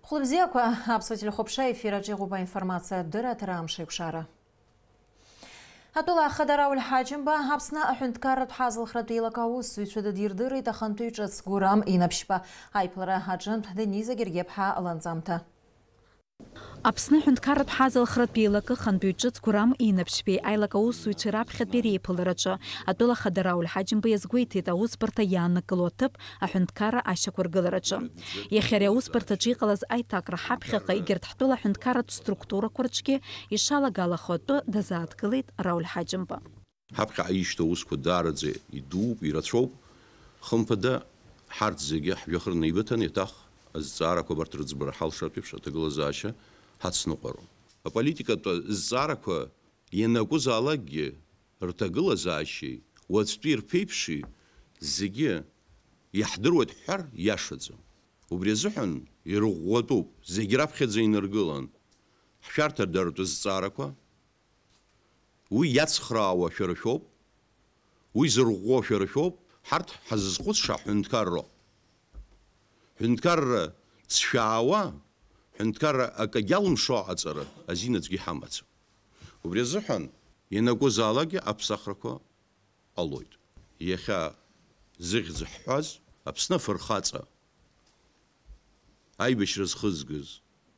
Хлебзеква абсолютно хопша эфира джигуба информация дыратыра амшикшара. Атула хадара ульхаджимба абсна ахунткарат хазл хратила каус свичуда дирдыры тахантуйчац гурам инапшпа айплара хаджант Дениза Гергепха аланзамта. Аԥсны ҳәынҭқарратә ҳазалхратә еилакы хантәаҩ ҿыц гәырам инапшьбеи аилак аусзуҩцәа раԥхьатәи реиԥылараҿы атәыла Хадара Ульҳаџьымба иазгәеиҭеит аусбарҭа иааннакыло аҭыԥ аҳәынҭқарра ашьақәыргылараҿы. Иахьа ари аусбарҭаҿы иҟалаз аиҭакра ҳаԥхьаҟа егьырҭ ҳтәыла ҳәынҭқарратә структурақәа рҿгьы ишалагалахо атәы дазааҭгылеит Рауль Ҳаџьымба. Ҳаԥхьаҟа ишьҭоу аусқәа даараӡа идууп, ирацәоуп. Хымԥада ҳарҭ зегьы ҳжәҩахыр неибыҭан еиҭах азҵаарақәа абарҭ рыӡбара ҳалшартә еиԥш аҭагылазаашьа ҳацныҟәароуп. Аполитикатә зҵаарақәа ианакәызаалакгьы рҭагылазаашьеи уаҵәтәи ирԥеиԥши зегьы иаҳдыруеит ҳҳәар иашаӡам. Убри азыҳәан ирӷәӷәатәуп, зегьы раԥхьаӡа инаргылан ҳшәарҭадаратәы зҵаарақәа, уи иацхраауа шәара шәоуп, уи зырӷәӷәо шәара шәоуп, ҳарҭ ҳазызхәыцша ҳәынҭқарроуп. Ҳәынҭқарра ҵшәаауа, ҳәынҭқарра акагьалымшо аҵара азинаҵәгьы ҳамаӡам. Убри азыҳәан ианакәызаалакгьы аԥсахрақәа ҟалоит. Иахьа зыхьӡ ҳҳәаз Аԥсны афырхаҵа аибашьра зхызгаз,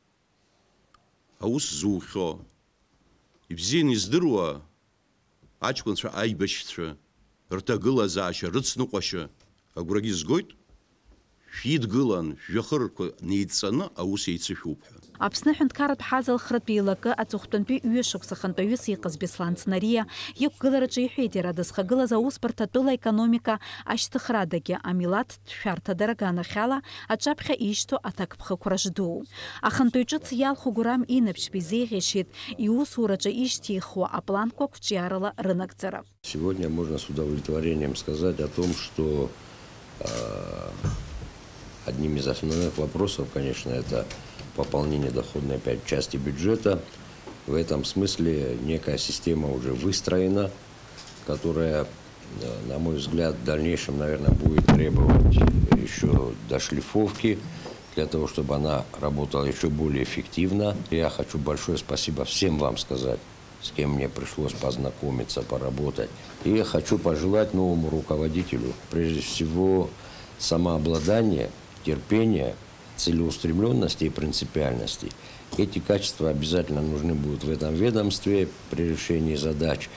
аус зухьо, ибзианы издыруа аҷкәынцәа аибашьцәа рҭагылазаашьа, рыцныҟәашьа агәрагьы згоит, шәидгылан шәжәахырқәа неидҵаны аус еицышәуп ҳәа. Аԥсны ҳәынҭқарратә ҳазалхратә еилакы аҵыхәтәантәи ҩышықәса хантәаҩыс иҟаз Беслан Цнариа иқәгылараҿы иҳәеит иара дызхагылаз аусбарҭа атәыла економика ашьҭыхрадагьы амилаҭтә шәарҭадара аганахьала аҿаԥхьа ишьҭоу аҭакԥхықәра ждуу. Ахантәаҩ ҿыц иалху Гәырам инапшьба изеиӷьашьеит иусураҿы ишьҭихуа апланқәа қәҿиарала рынагӡара. Сегодня можно с удовлетворением сказать о том, что одним из основных вопросов, конечно, это пополнение доходной опять части бюджета. В этом смысле некая система уже выстроена, которая, на мой взгляд, в дальнейшем, наверное, будет требовать еще дошлифовки, для того, чтобы она работала еще более эффективно. Я хочу большое спасибо всем вам сказать, с кем мне пришлось познакомиться, поработать. И я хочу пожелать новому руководителю, прежде всего, самообладания, терпения, целеустремленности и принципиальности. Эти качества обязательно нужны будут в этом ведомстве при решении задач.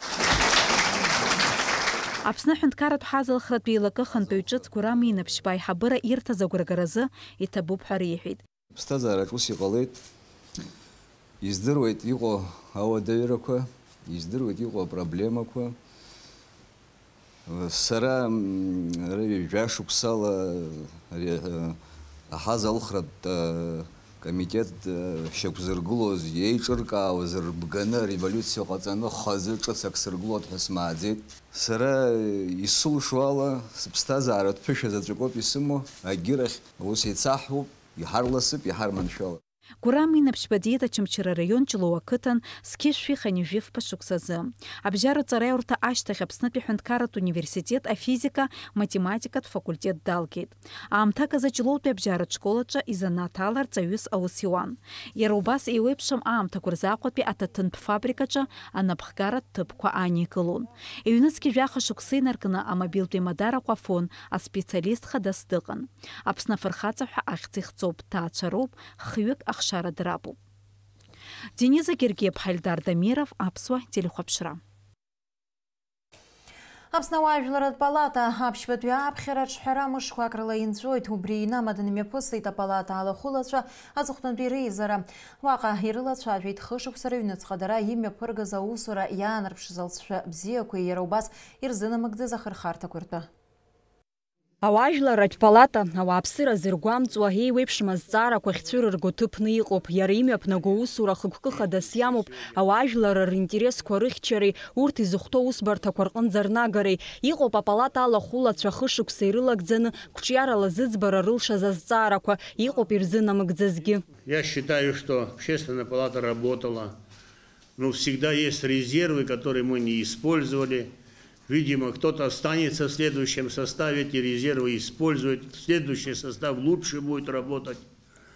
Аԥсны ҳәынҭқарратә ҳазалхратә еилакы хантәаҩ ҿыц Гәырам инапшьба аиҳабыра ирҭаз агәрагаразы иҭабуп ҳәа реиҳәеит. Ԥсҭазаараҿ ус иҟалеит, издыруеит иҟоу ауадаҩрақәа, издыруеит иҟоу апроблемақәа. Сара жәашықәсала аҳазалхратә комитет шьақәзыргылоз иеиҿыркаауаз рбганы революциа ҟаҵаны хазы ҿыцак сыргылоит ҳәа смааӡеит. Сара исылшо ала сыԥсҭазааратә ԥышәа заҵәык исымоу, агьырахь ус еицаҳҳәуп, иҳарласып, иҳарманшәалап. Гәырам инапшьба диет Очамчыра раион Ҷлоу ақыҭан зқьышәи-ханҩажәи-фба шықәсазы. Абжьараҵараиурҭа ашьҭахь Аԥснытәи ҳәынҭқарратә университет афизика, математикатә факультет далгеит. Аамҭак азы Ҷлоутәи абжьаратә школаҿы изанааҭ ала рҵаҩыс аус иуан. Иара убас еиуеиԥшым аамҭақәа рзы Аҟәатәи аҭаҭынтә фабрикаҿы анапхгаратә ҭыԥқәа ааникылон. Иҩныҵҟа жәаха шықәса инаркны амобилтәи мадарақәа афон, аспециалист хадас дыҟан. Аԥсны афырхаҵа ҳәа ахьӡ ихҵоуп, ҭаацәа роуп, хҩык ахшара драпуп. Дениза Гергепха, Ильдар Дамиров, Аԥсуа телехәаԥшра. Аԥсны ауаажәларратә палата аԥшьбатәи аԥхьараҿ ҳәара мышқәак рыла инҵәоит. Убри инамадан имҩаԥысит апалата алахәылацәа аҵыхәтәантәи реизара. Уаҟа ирылацәажәеит хышықәса рыҩнуҵҟа дара имҩаԥыргаз аусура иаанарԥшыз алҵшәа бзиақәеи иара убас ирзынамыгӡаз ахырхарҭақәа ртәы. Ауаажәларратә палата ауааԥсыра зыргәамҵуа еиуеиԥшым азҵаарақәа ахьцәырырго ҭыԥны иҟоуп. Иара имҩаԥнаго усура хықәкы хадас иамоуп. Ауаажәларра ринтересқәа рыхьчареи, урҭ изыхәҭоу усбарҭақәа рҟынӡа рнагареи. Иҟоуп апалата алахәылацәа хышықәса ирылагӡаны қәҿиарала зыӡбара рылшаз азҵаарақәа. Иҟоуп ирзынамыгӡазгьы. Я считаю, что общественная палата работала, но всегда есть резервы, которые мы не использовали. Видимо, кто-то останется в следующем составе, эти резервы использует. Следующий состав лучше будет работать.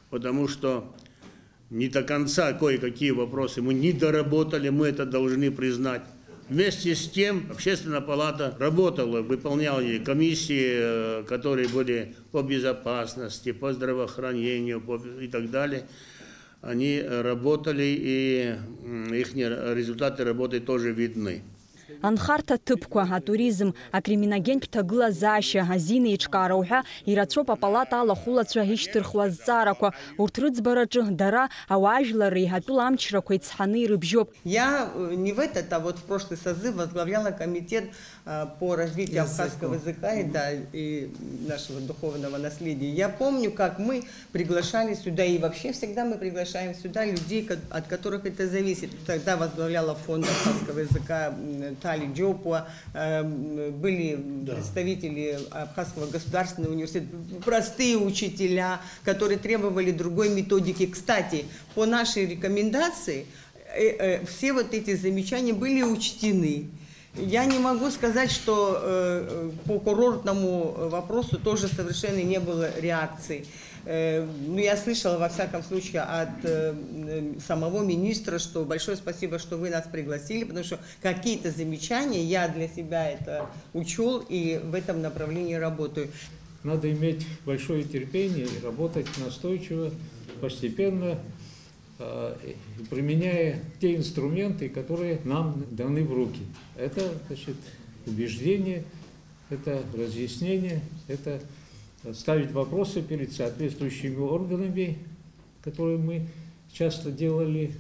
потому что не до конца кое-какие вопросы мы не доработали, мы это должны признать. Вместе с тем Общественная палата работала, выполняла комиссии, которые были по безопасности, по здравоохранению и так далее. Они работали, и их результаты работы тоже видны. Анхарта тыпква, атуризм, акриминоген птагылазаашьа, азинеиҿкаарауҳәа ирацәоуп апалата алахәылацәа ишьҭырхуа зҵаарақәа. Урҭ рыӡбараҿы дара ауаажәларреи иҳатәыла амчрақәа ицҳаны ирыбжьоуп. Я не в этот, а вот в прошлый созыв возглавляла комитет по развитию абхазского языка и нашего духовного наследия. Я помню, как мы приглашали сюда, и вообще всегда мы приглашаем сюда людей, от которых это зависит. Тогда возглавляла фонд абхазского языка Тали Джопуа, были представители Абхазского государственного университета, простые учителя, которые требовали другой методики. Кстати, по нашей рекомендации все вот эти замечания были учтены. Я не могу сказать, что по курортному вопросу тоже совершенно не было реакции. Ну, я слышала, во всяком случае, от самого министра, что большое спасибо, что вы нас пригласили, потому что какие-то замечания я для себя это учел и в этом направлении работаю. Надо иметь большое терпение и работать настойчиво, постепенно, применяя те инструменты, которые нам даны в руки. Это, значит, убеждение, это разъяснение, это ставить вопросы перед соответствующими органами, которые мы часто делали.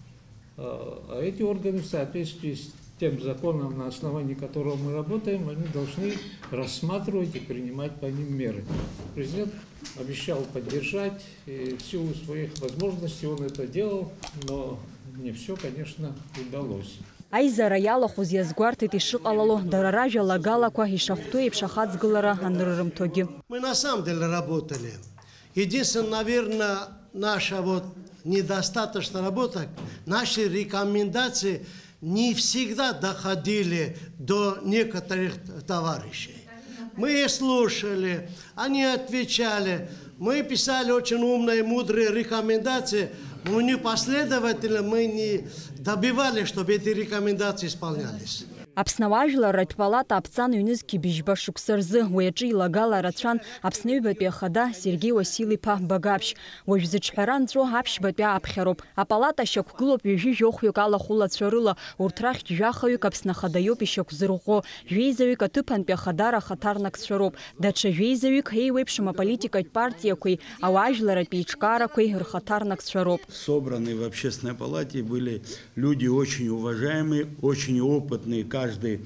А эти органы в соответствии с тем законом, на основании которого мы работаем, они должны рассматривать и принимать по ним меры. Президент обещал поддержать, и в силу своих возможностей он это делал, но не все, конечно, удалось. Аизара иалахәыз иазгәарҭеит ишыҟалало, дара ражәалагалақәа ишахәҭоу еиԥш ахаҵгылара аныррымҭогьы. Мы на самом деле работали. Единственное, наверное, наша вот недостаточная работа, наши рекомендации не всегда доходили до некоторых товарищей. Мы их слушали, они отвечали. Мы писали очень умные, мудрые рекомендации, но непоследовательно мы не добивались, чтобы эти рекомендации исполнялись. Аԥсны ауаажәларратә палата аԥҵан ҩнызқьи быжьба шықәса рзы уи аҿы илагала рацәан Аԥсны ҩбатәи ахада Сергеи Уасил-иԥа Багаԥшь. Уажә зыҿҳәара нҵәо аԥшьбатәи ааԥхьароуп. Апалата шьақәгылоуп ҩажәи-жәохәҩык алахәылацәа рыла. Урҭ рахьтә жәахаҩык Аԥсны ахадаиоуп ишьақәзырӷәӷәо. Жәеизаҩык аҭыԥантәи ахадара ахаҭарнакцәа роуп. Даҽа жәеизаҩык еиуеиԥшым аполитикатә партиақәеи ауаажәларатәи еиҿкаарақәеи рхаҭарнакцәа роуп. Собранные в общественной палате были люди очень уважаемые, очень опытные, каждый,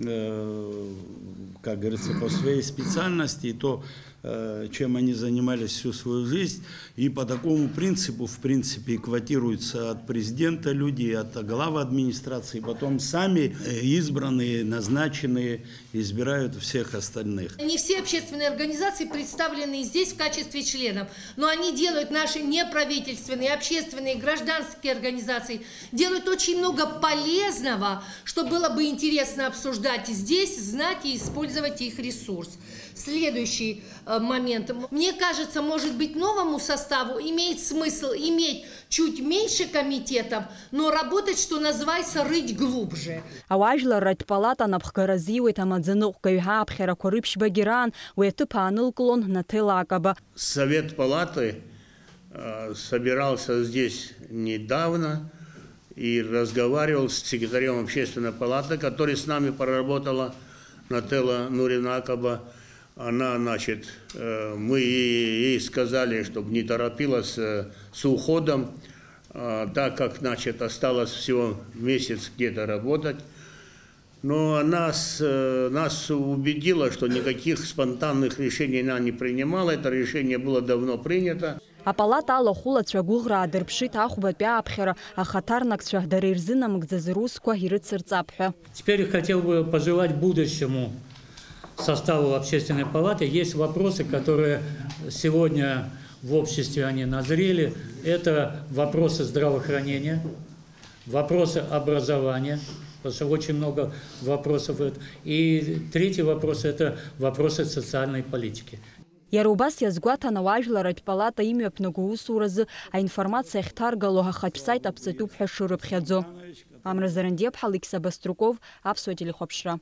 как говорится, по своей специальности, и то, чем они занимались всю свою жизнь. И по такому принципу, в принципе, квотируются от президента люди, от главы администрации, потом сами избранные, назначенные, избирают всех остальных. Не все общественные организации представлены здесь в качестве членов, но они делают, наши неправительственные, общественные, гражданские организации, делают очень много полезного, что было бы интересно обсуждать здесь, знать и использовать их ресурс. Следующий момент. Мне кажется, может быть, новому составу имеет смысл иметь чуть меньше комитетов, но работать, что называется, рыть глубже. Ауаажәларратә палата напхгара азиуеит амаӡаныҟәгаҩ ааԥхьарақәа рыԥшьбагьы раан, уи аҭыԥ аанылкылон Наҭела Акаба. Совет палаты собирался здесь недавно и разговаривал с секретарем общественной палаты, который с нами проработала, Наҭела Нурина Акаба. Она, значит, мы ей сказали, чтобы не торопилась с уходом, так как, значит, осталось всего месяц где-то работать. Но нас убедила, что никаких спонтанных решений она не принимала, это решение было давно принято. Апалата алахәылацәа гәыӷраа дырԥшит ахәбатәи ааԥхьара ахаҭарнакцәа дара ирзынамыгӡаз русқәа ирыцырҵап ҳәа. Теперь я хотел бы пожелать будущему составу общественной палаты. Есть вопросы, которые сегодня в обществе они назрели. Это вопросы здравоохранения, вопросы образования, потому что очень много вопросов. И третий вопрос – это вопросы социальной политики. Иара убас иазгәаҭан ауаажәларатә палата имҩаԥнаго усуразы аинформациа ахьҭаргало ҳахатә сайт аԥҵатәуп ҳәа шырыԥхьаӡо. Амра Зарандиаԥҳа, Алексей Баструков, Аԥсуа телехәаԥшра.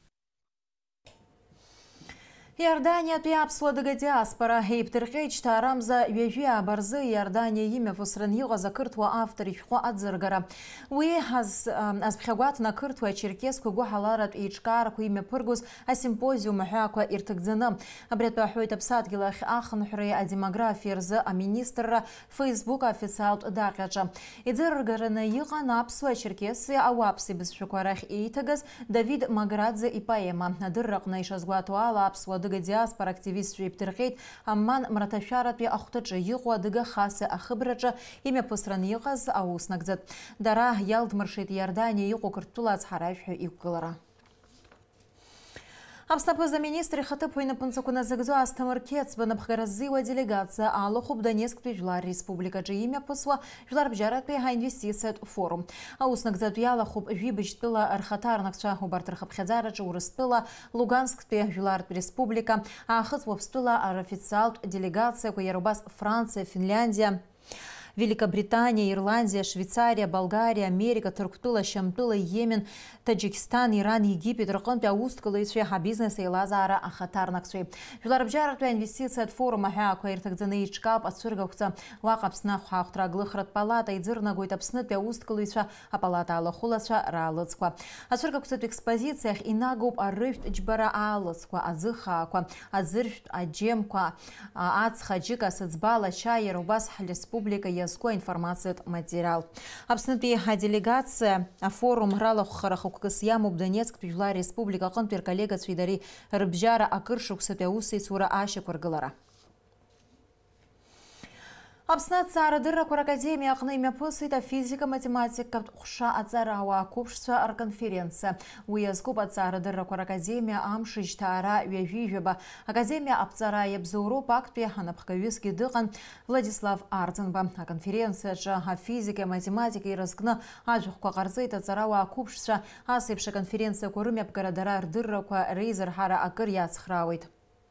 Иорданиатәи аԥсуа-дыга диаспора еиԥдырҟьеит шьҭаарамза ҩажәи абарзы Иордания имҩаԥысран иҟаз ақырҭуа автор ишәҟәы аӡыргара. Уи азԥхьагәаҭны ақырҭуа ачеркесқәа гәыҳаларатә еиҿкаарақәа имҩаԥыргоз асимпозиум аҳәаақәа ирҭагӡаны. Абри атәы аҳәоит Аԥсадгьыл ахь ахынҳәреи адемографиеи рзы аминистрра Facebook афициалтә даҟьаҿы. Иӡыргараны иҟан аԥсуа ачеркеси ауаԥси бызшәақәа рахь еиҭагаз Давид Маграӡе ипоема. Адырраҟны ишазгәаҭо ала аԥсуа адыга диаспора активистцәа еиԥдырҟьеит Амман Мраҭашәаратәи ахәҭаҿы иҟоу адыга хаса ахыбраҿы имҩаԥысран иҟаз аус нагӡат. Дара иалдмыршеит Иордания иҟоу қырҭтәыла ацҳаражәҳәа иқәгылара. Аԥснапы заминистр ихаҭыԥуа инапынҵақәа назыгӡо Асҭамыр Қьецба напхгаразыуа делегациа алахәуп Донецктәи Жәлар Республикаҿы имҩаԥысуа Жәларбжьаратәи аинвестициатә форум. Аус нагӡатәы иалахәуп Жәибыжьтәыла рхаҭарнакцәа убарҭ рхыԥхьаӡараҿы Урыстәыла, Лугансктәи Жәлартә Республика, Аахыҵ Уаԥстәыла аофициалтә делегациақәа иара убас Франциа, Финляндия, Великобритания, Ирландия, Швейцария, Болгария, Америка, Ҭырқәтәыла, Шьамтәыла, Йемен, Таџьикистан, Иран, Египет рҟынтәи аусҭкылаҩцәеи абизнес еилазаара ахаҭарнакцәеи. Жәларбжьаратәи аинвестициатә форум аҳәаақәа ирҭагӡаны еиҿкаауп ацәыргақәҵа. Уаҟа Аԥсны ахәҳахәҭра аглыхратә палата иӡырнагоит Аԥснытәи аусҭкылаҩцәа апалата алахәылацәа раалыҵқәа. Ацәыргақәҵатә експозициахь инагоуп арыжәтә џьбара аалыҵқәа, аӡыхаақәа, аӡыржәтә аџьемқәа, ацха, аџьыка, асыӡбал, ачаи, иара убас ҳреспублика иазку аинформациатә материал. Аԥснытәи аделегациа афорум ралахәхара хықәкыс иамоуп Донецктәи Жәлар Республика аҟынтәи рколлегацәеи дареи рыбжьара акыршықәсатәи аусеицура ашьақәыргылара. Аԥсны аҭҵаарадыррақәа ракадемиа аҟны имҩаԥысит афизика-математикатә ҟәша аҵарауаа ақәыԥшцәа рконференциа. Уи иазкуп аҭҵаарадыррақәа ракадемиа амш ижьҭаара ҩажәижәаба. Академиа аԥҵара иабзоуроуп актәи анапхгаҩысгьы дыҟан Владислав Арӡынба. Аконференциаҿы афизика, аматематика иразкны ажәахәқәа ҟарҵеит аҵарауаа ақәыԥшцәа. Ас еиԥш аконференциақәа рымҩаԥгара дара рдыррақәа реизырҳара акыр иацхраауеит.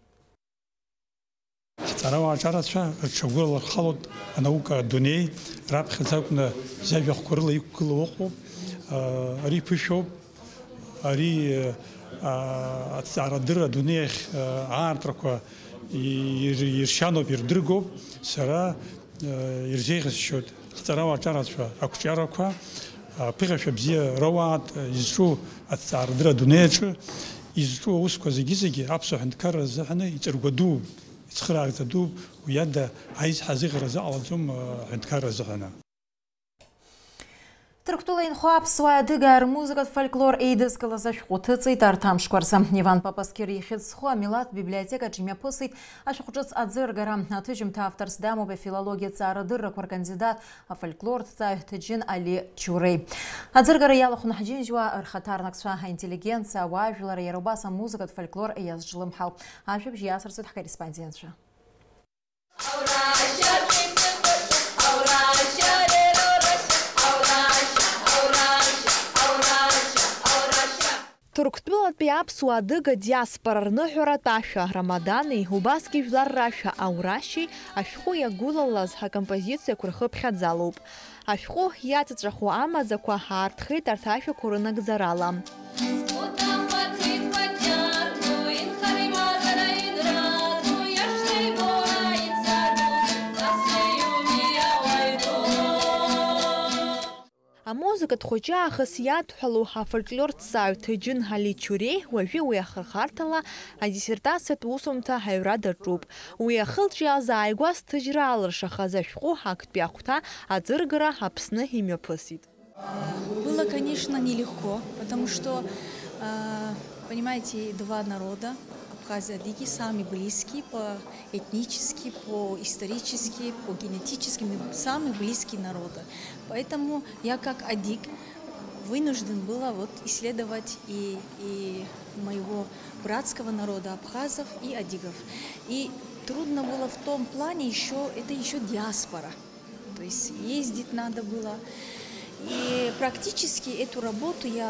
Ҳҵарауаа аҿарацәа рҽагәылархалоит анаука адунеи раԥхьаӡа акәны зажәахәқәа рыла иқәгыло ыҟоуп. Ари ԥышәоуп. Ари аҭҵаарадырра адунеи ахь аартрақәа иршьаноуп, ирдыргоуп. Сара ирзеиӷьасшьоит ҳҵарауаа аҿарацәа ақәҿиарақәа ԥыхьашәа бзиа роуаат изҿу аҭҵаарадырра адунеиаҿы изҿу аусқәа зегьы аԥсуа ҳәынҭқарра азыҳәаны иҵыргәаду ицхыраагӡа ду уи ада аизҳа азыӷьара заҟалаӡом ҳәынҭқарра азыҳәаны. Ҭырқәтәыла инхо аԥсуаа адыга рмузыкатә фольклор еидызкылаз ашәҟәы ҭыҵит арҭ амшқәа. Иван Папаскир ихьыӡсху амилаҭ библиотекаҿы имҩаԥысит ашәҟәы ҿыц аӡыргара. Аҭыжьымҭа авторс дамоуп афилологиа ҭҵаарадыррақәа ркандидат афольклор ҭҵааҩ Ҭаџьын Али Чуреи. Аӡыргара иалахәын ҳџьынџьуаа рхаҭарнакцәа, аинтеллигенциа, ауаажәлар, иара убас амузыкатә фольклор иазҿлымҳал. Ашәыбжь иасырцоит ҳкорреспондентцәа. Ҭырқәтәылатәи аԥсуаа адыга диаспора рныҳәаратә ашәа Рамадани, убасгьы жәлар рашәа Аурашьи ашәҟәы иагәылалаз ҳакомпозициақәа рхыԥхьаӡалоуп. Ашәҟәы иаҵаҵәаху амаӡақәа ҳаарҭхеит арҭ ашәақәа рынагӡарала. Амузыкатә хәыҷы аахыс иадҳәалоу ҳафольклор ҭҵааҩ Ҭаџьын Али Чуреи уажәы уи ахырхарҭала адиссертациатә усумҭа ҳаҩра даҿуп. Уи ахылҿиааз ааигәа сҭыжьра алыршахаз ашәҟәы актәи ахәҭа аӡыргара Аԥсны имҩаԥысит. Было, конечно, нелегко, потому что, понимаете, два народа, абхазы-адыги, самые близкие по этнически, по исторически, по генетически, самые близкие народы. Поэтому я как адыг вынужден была исследовать и моего братского народа абхазов и адыгов. И трудно было в том плане это еще диаспора. То есть ездить надо было. И практически эту работу я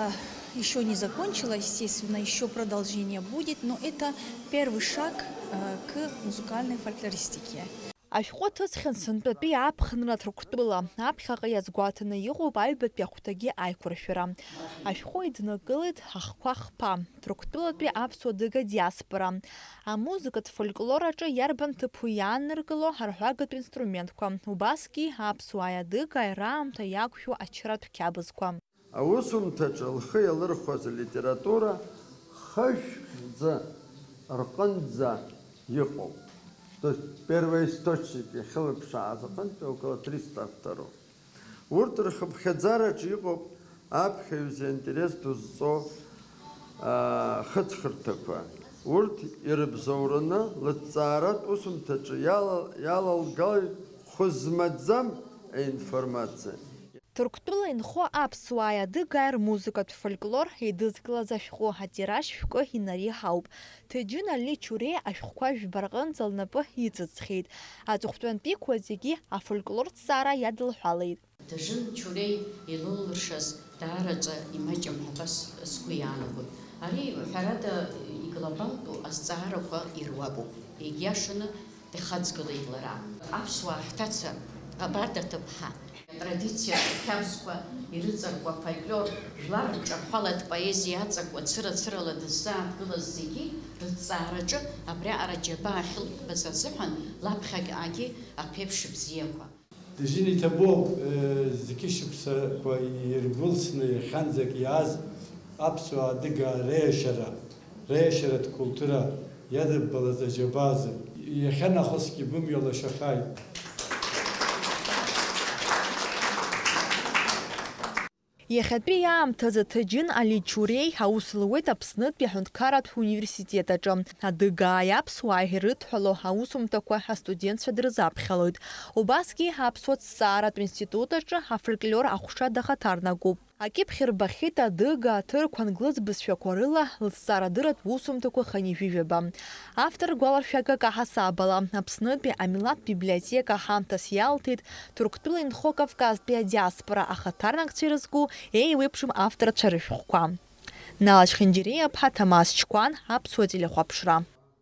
еще не закончила, естественно, еще продолжение будет, но это первый шаг к музыкальной фольклористике. Ашәҟәы ҭыҵхьан сынтәатәи аԥхынра Ҭырқәтәыла, аԥхьаҟа иазгәаҭаны иҟоуп аҩбатәи ахәҭагьы аиқәыршәара. Ашәҟәы иднакылеит ҳахқәа хԥа, Ҭырқәтәылатәи аԥсуа дыга диаспора. Амузыкатә фольклораҿы иарбан ҭыԥу иааныркыло ҳарҳәагатә инструментқәа, убасгьы аԥсуаа адыга аираамҭа иақәшәо ачаратә қьабзқәа. Аусумҭаҿы лхы иалырхәаз алитература хышәхьӡа рҟынӡа иҟоуп. То есть первоисточники хылыԥшааз аҟынтәи около 300 авторов. Урҭ рхыԥхьаӡараҿы иҟоуп аԥхьаҩ заинтерес дызҵо хыҵхырҭақәа. Урҭ ирыбзоураны лыҭҵааратә усумҭаҿы иалалгалеит хәы-змаӡам аинформациа. Ҭырқәтәыла инхо аԥсуаа адыгаа рмузыкатә фольклор еидызкылаз ашәҟәы атираж шәкы инареиҳауп. Ҭаџьын Али Чуре ашәҟәқәа жәба-рҟынӡа лнапы иҵыҵхьеит. Аҵыхәтәантәиқәа зегьы афольклорҭҵаара иадылҳәалеит. Ҭаџьын Чурei илылыршаз даараӡа имаҷым ҳәа сгәы иаанагоит. Ари ҳәарада иглобалтәу азҵаарақәа ируакуп. Егьиашаны ихаҵгылеит лара. Аԥсуаа ҳҭаца Ҟабарда ҭыԥҳа традиция қьабзқәа ирыҵаркуа фольклор жәлар рҿарҳәалатә поезиа аҵакуа цыра-цырала дыззааҭгылаз зегьы рыҭҵаараҿы абриаҟара џьабаа ахьылбаз азыҳәан лаԥхьаҟагьы аԥеиԥш бзиақәа. Ҭаџьын иҭабоуп зқьы шықәсақәа иргәылсны иахьанӡак иааз аԥсуаа адыгаа реиашьаратә культура иадыббалаз аџьабаазы иахьанахысгьы бымҩа лашахааит. Иахьатәи аамҭазы Ҭаџьын Али Чурei аус луеит Аԥснытәи аҳәынҭқарратә университетаҿы. Адыгааи аԥсуааи ирыдҳәало аусумҭақәа астудентцәа дрызаԥхьалоит. Убасгьы аԥсуа ҭҵааратә институтаҿы афольклор ахәша дахаҭарнагоуп. Акьыԥхь рбахьеит адыга, аҭырқә, англыз бызшәақәа рыла лыҭҵаарадырратә усумҭақәа ханижәижәаба. Автор гәаларшәагак аҳасабала Аԥснытәи амилаҭтә библиотека ҳамҭас иалҭеит Ҭырқәтәыла инхо Кавказтәи адиаспора ахаҭарнакцәа ирызку еиуеиԥшым авторцәа рышәҟәқәа. Нала Чхинџьиреиаԥҳа, Ҭамас Ҷкәан, Аԥсуа телехәаԥшра.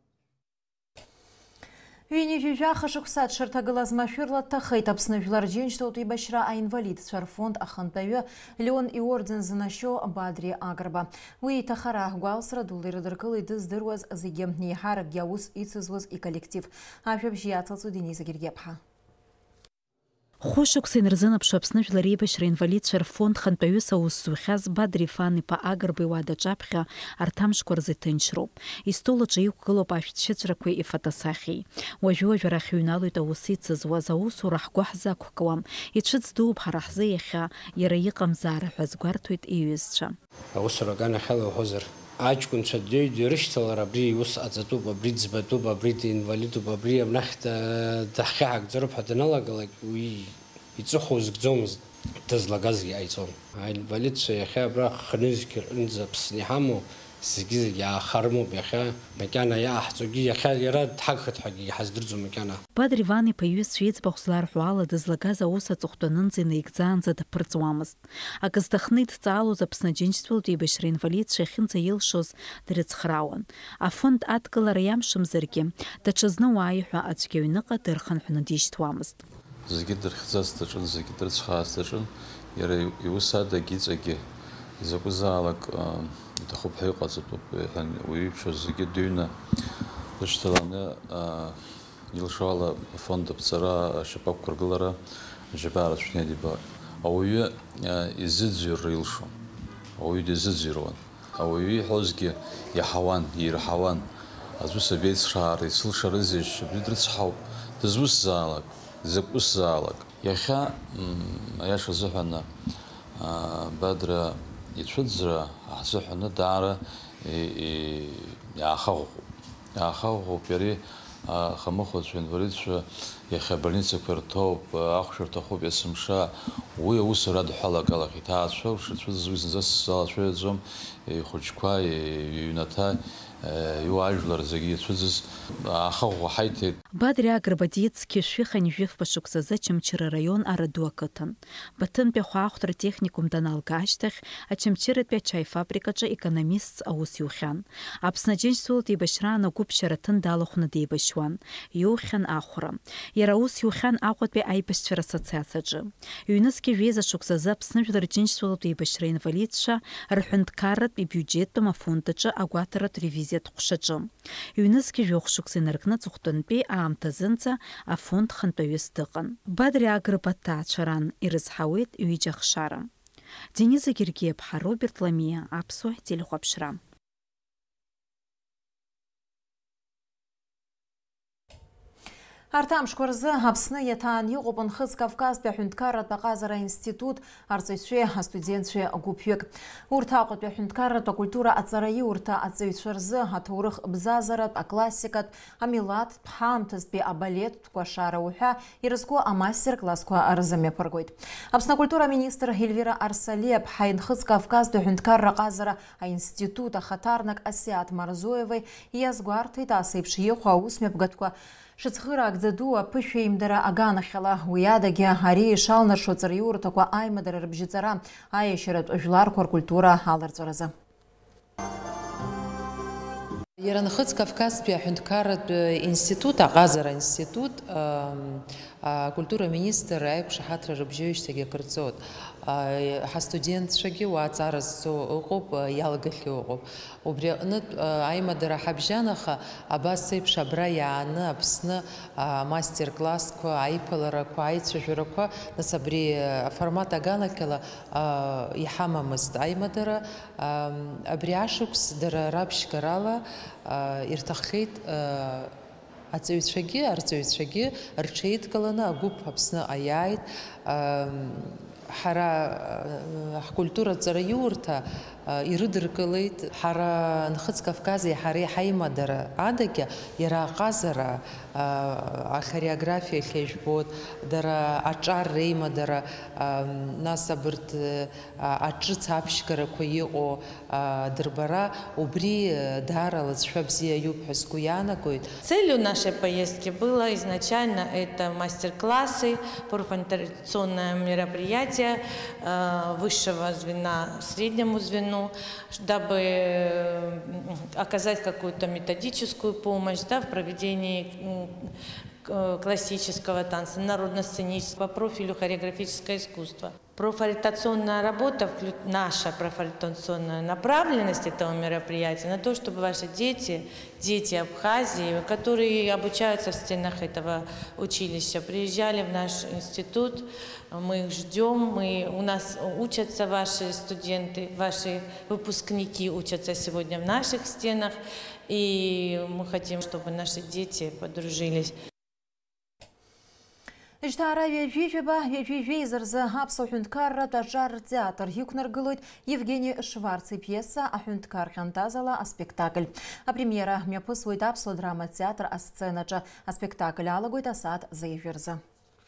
Ҩынҩажәижәаха шықәса дшырҭагылаз машәырла дҭахеит Аԥсны Жәлар Џьынџьтәылатә еибашьра аинвалидцәа рфонд ахантәаҩы Леон иорден зынашьо Бадри Агрба. Уи иҭахара гәалсра дула ирыдыркылеит дыздыруаз зегьы еиҳаракгьы аус ицызуаз иколлектив. Ажәабжь иацылҵо Денис Агергиаԥҳа. Хәышықәса инарзынаԥшу Аԥсны Жәлар Еибашьра аинвалидцәа рфонд хантәаҩыс аус зухьаз Бадри Фан-иԥа Агрба иуадаҿаԥхьа арҭ амшқәа рзы ҭынчроуп. Истол аҿы иқәгылоуп ашәҭшьыҵәрақәеи ифотосахьеи. Уажәы-уажәы арахь иҩналоит аус ицызуаз, аусура ҳгәы ҳзақәкуам. Иҽыӡ дууп ҳара ҳзы иахьа, иара иҟамзаара ҳәа азгәарҭоит иҩызцәа. Аусура аганахьала аҷкәынцәа дҩеидҩ ирышьҭалар абри иус ҟаҵатәуп, абри ӡбатәуп, абри инвалидуп, абри абнахь дахьхьаҳагӡароуп ҳәа даналагалак уи иҵыхәа узгӡомызт, дызлагазгьы ҟаиҵон. Аинвалидцәа иахьа абра хнызқьырҟынӡа ԥсны иҳамоу зегьы-зегьы иаахармоуп, иахьа макьана иааҳҵогьы иахьа иара дҳагхеит ҳәагьы иҳаздырӡом макьана. Бадри Ван-иԥа иҩызцәа иӡбахә зларҳәо ала дызлагаз аус аҵыхәтәанынӡа инаигӡаанӡа даԥырҵуамызт. Акы зҭахны идҵаалоз Аԥсны Џьынџьтәылатә еибашьра аинвалидцәа иахьынӡаилшоз дрыцхраауан. Афонд адкылара иамшымзаргьы, даҽазны уааи-ҳәа аӡәгьы аҩныҟа дырхынҳәны дишьҭуамызт. Зегьы дырхьӡарц даҿын, зегьы дрыцхраарц даҿын, иара иус адагьы иҵагьы изакәызаалак иҭахуп ҳәа иҟаҵатәуп иҳәан, уи иԥшәоз зегьы дыҩны рышьҭаланы илшо ала афонд аԥҵара ашьапақәа ргылара аџьабаа рацәшәны иадибалеит. Ауаҩы изыӡырҩра илшон, ауаҩы дизыӡырҩуан, ауаҩы иҳәозгьы иаҳауан, ирҳауан. Аӡәы сабеицхраара исылшарызеишь, абри дрыцҳауп, дызусзаалак, закә усзаалак. Иахьа аиаша азыҳәаны Бадра ицәыӡра ҳзыҳәаны даара иаахаӷәӷәоуп иареи ахамыхәацәа, аинвалидцәа иахьа абольницақәа рҭоуп, ахәша рҭахуп есымша, уи аус радҳәалагалах иҭаацәа шицәыӡыз уи зынӡа сзалацәаҩаӡом, ихәыҷқәа, иҩнаҭа يواجهوا زي تفزز أخو حيتي بدري أقربديت كيشوي خنيفيف بشوكسازة چمچر رайон Арадуакытын. Бытын пе хуахтыр техникум даналгаштых, а чымчырыт пе чай фабрикача экономист аус юхян. Апснаджин султ ибашрана губшаратын далухны дейбашван. Юхян ахура. Яраус юхян ахут пе айбашчыр ассоциацияджы. Юнески виза шуксаза пснывдыр джин султ ибашры инвалидша, рхундкарат пе бюджет пе мафондача агуатарат ревизият хушаджы. Юнески вёх шуксенеркна цухтын пе аамтазынца афонд хантовестыгын. Бадри агрыпата чаран ирызхауит уйджах шарам. Дениза Гергиев, Роберт Ламия, Апсу, Телехопшра. Артам шкурзы Апсны етан юғыбын Хыз Кавказ бәхүндкарат бақазара институт арцайшуе студентшуе гупюк. Урта ауқыт бәхүндкарат ба культура атзарайы урта атзайшурзы атурых бзазарат классикат амилат пхамтыз бе абалет куашара уха ирызку амастер класску арзаме пыргойд. Апсна культура министр Эльвира Арсалиев хайын Хыз Кавказ бәхүндкарра қазара института хатарнак Асиат Марзоевой язгуарты тасыпши еуха мепгаткуа Шыцхырак дзадуа пышве имдара аганахьала уядаги ари шална шоцарьюртаква аймадара рыбжицара аешерат ожларкор культура аларцораза. Яранхыц Кавказпи Ахюндкарат институт, Агазара институт, культура министр Айк Шахатра Рыбжевичтаги Кырцот. Студент шаги уацарас угуб ялгахи угуб. Убрянут аймадара хабжанаха абасып шабра яны апсны мастер-класс ко айпалара ко айцжура ко насабри формат аганакела яхамамыз аймадара абриашукс дара рабшкарала иртахит ацевичаги арцевичаги рчейткалана агуб апсны аяйт حرا كولتورة زرايورتا يردركليت حرا نخص كافكازي حري حيما در عادك يرا قازرة خوريوغرافيا خيجبوت در أشعار ريما در ناس برت أشر تابشكرا كويو دربارا وبري دارا латшфабзия юб хускуяна коит. Целью нашей поездки было изначально это мастер-классы, профориентационное мероприятие высшего звена среднему звену, дабы оказать какую-то методическую помощь, да, в проведении классического танца, народно-сценического по профилю хореографическое искусство. Профориентационная работа, наша профориентационная направленность этого мероприятия на то, чтобы ваши дети Абхазии, которые обучаются в стенах этого училища, приезжали в наш институт, мы их ждем, у нас учатся ваши студенты, ваши выпускники учатся сегодня в наших стенах, и мы хотим, чтобы наши дети подружились. Иштара вейзерза Апсу Ахюндкарра тажар театр юкнаргылойт Евгений Шварц и пьеса Ахюндкар хантазала а спектакль. А премьера мепысвойт Апсу драма театр а сценача, а спектакль алагойт асад заеверза.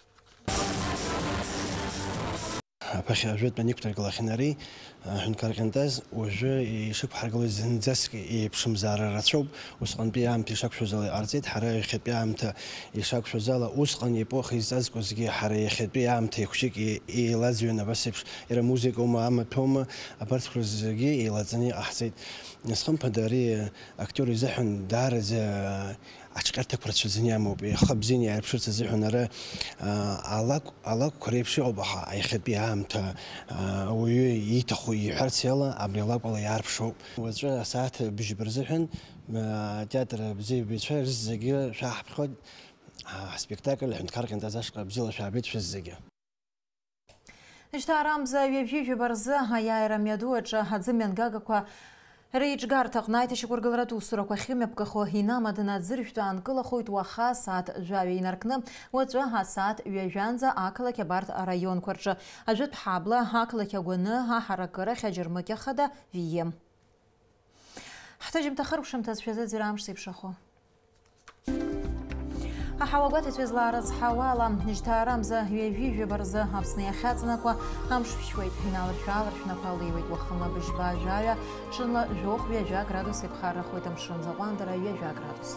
Пахи ажвет по некоторых галахинари Ахюндкар хантаз уже и шик харгалой зензаски и пшимзара рацоб усқан пиам пишак шузалы арзит хара хет пиамта и шак шузала усқан эпохи зазгозги хара хет пиамта хушик и лазюна басипш ира музыка ума тома апартхрузги и лазани ахсит несхам падари актер захун дарза أشكرتك برشلونيا موبي خبزيني على بشرة زحونرة على كريبشي أو بحا أي خد بيها مت ويتخوي حرس يلا أبني الله والله يعرف شو وزرنا ساعات بيجي برزحن تياتر بزي بيتفرج زجيا شاح بخد سبيكتاكل عند كارك أنت زاشق بزيل شعبيت في الزجيا نشتارام زاوية في برزة هيا رميدوجة هزمن جاكوا ريجغار تقنايت شكورغلرات وسرق وخيم بكخو هنا مدنا زرفتو انقل خويت وخا ساعت جاوي نركنا وجها ساعت ويجانزا اكل كبارت رايون كورج اجت حابله اكل كغنها حركره خجرمك خدا ويم احتاج متاخر وشمتاز في زرامش سيبشخو Аҳауагәат итәызлаарыз ҳауала нижьҭаарамза ҩажәижәа барзы Аԥсны иахьаҵанакуа амш ԥшьуеит, иналаршәаларшәнақәа алеиуеит уахынла быжьба ажәаҩа, ҽынла жәохә ҩажәа градус иԥхаррахоит амшын заҟәандара ҩажәа градус.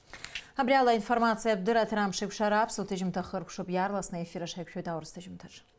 Абри ала информациа бдырат рамшеиқәшара аԥсуа ҭыжьымҭа хыркәшоуп, иаарласны ефир ашеиқәшәоит аурыс ҭыжьымҭаҿы.